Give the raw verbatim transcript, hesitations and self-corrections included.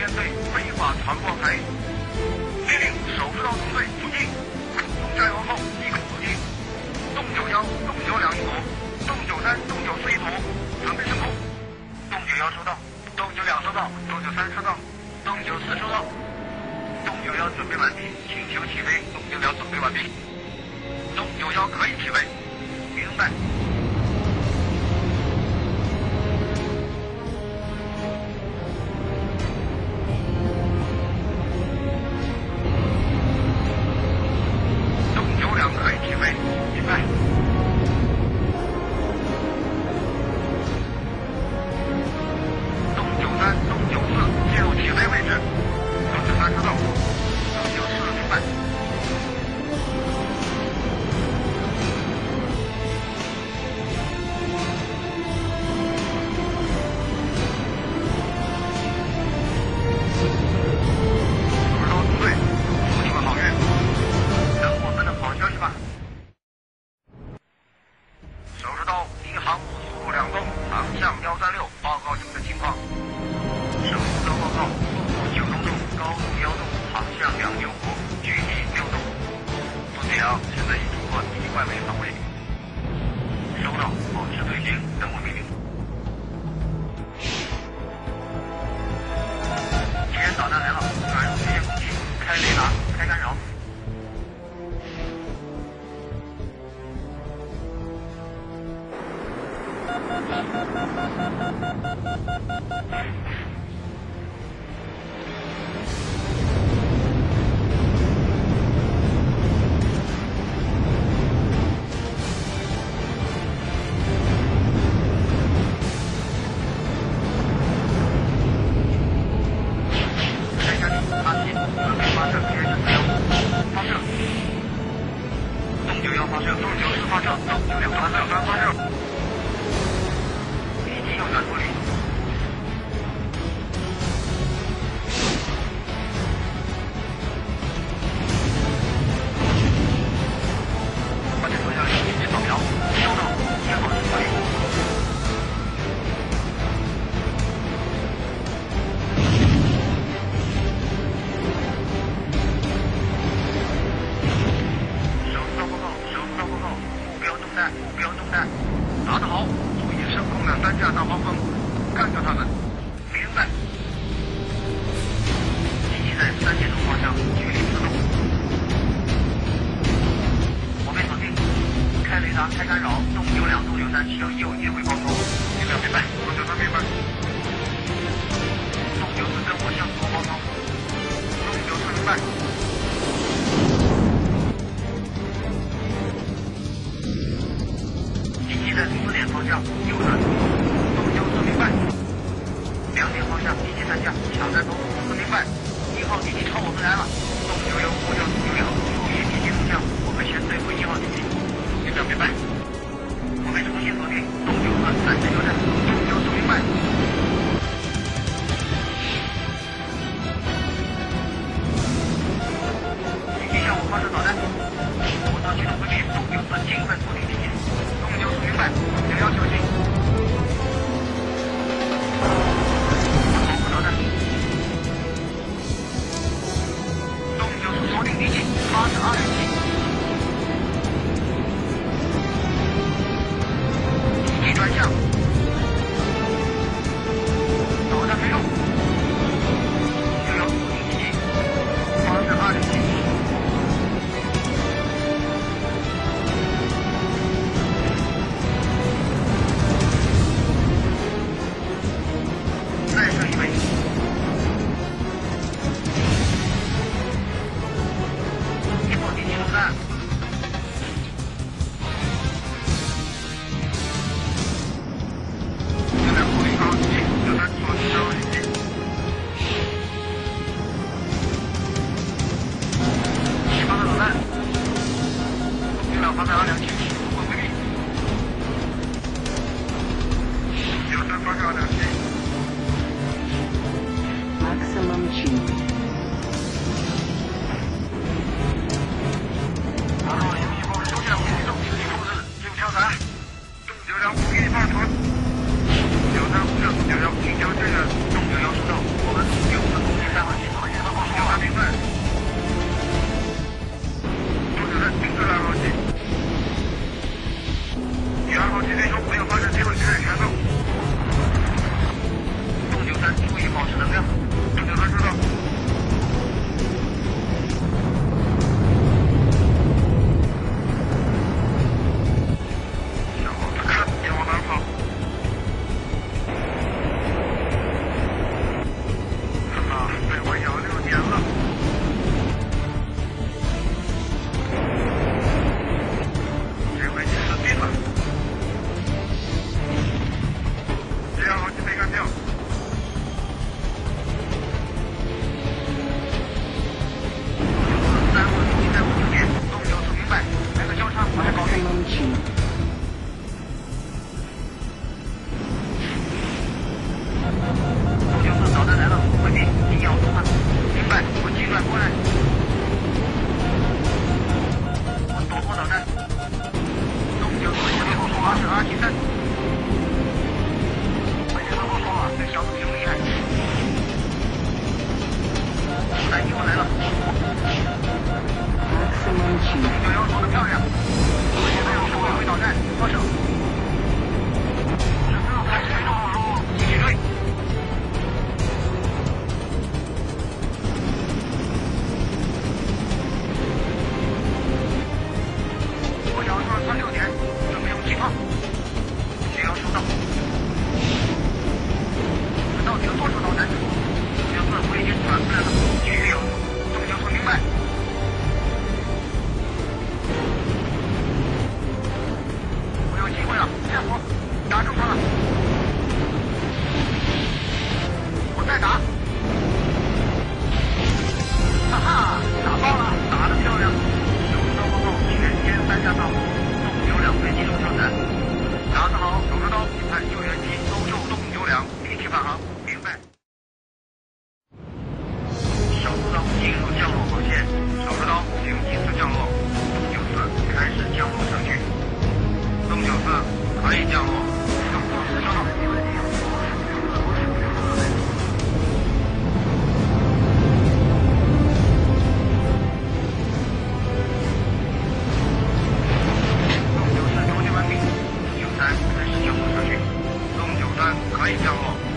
对非法传播海域。命令手术道中队出击，中加油后立刻出击。洞九幺、洞九两一组，洞九三、洞九四一组，准备升空。洞九幺收到，洞九两收到，洞九三收到，洞九四收到。洞九幺准备完毕，请求起飞。洞九两准备完毕。洞九幺可以起飞。明白。洞九两可以起飞。明白。洞九三、洞九四进入起飞位置。洞九三收到。洞九四明白。 九三五六九幺，请将这个洞九幺收到，我们有的东西三号机，九三零分。东九三停止了二号机，与二号机对冲，没有发生机会开始全动。东九三注意保持能量。东九三收到。小子看你往哪跑？哈哈，被我咬六年了。这回你死定了。这号机没干掉。三号机在五九点，东九四明白，来个交叉，把它搞定。东九四导弹来了，回避，你咬住它。明白，我急转过来。我躲过导弹。东九四最后说话是阿奇三。我先说过说了，这小子挺厉害。导弹机会来了。东九幺说的漂亮。我现在要说回导弹，放手。开始追踪路路，继续追。我咬住了三六点，准备用气炮。需要收到。这到底有多少导弹？东九四我已经转出来了，继续咬住。东九四明白。我有机会了，别活，打住他了。我再打。哈哈，打爆了，打得漂亮。收到报告，全歼三架到，东九两飞机手跳伞。打得好，手榴刀，派救援机搜救东九两，立即返航，明白。小四刀进入降落航线，手榴刀请及时降落。东九四开始降落程序。东九四可以降落。收到。东九四中间完毕。九三开始降落程序。东九三可以降落。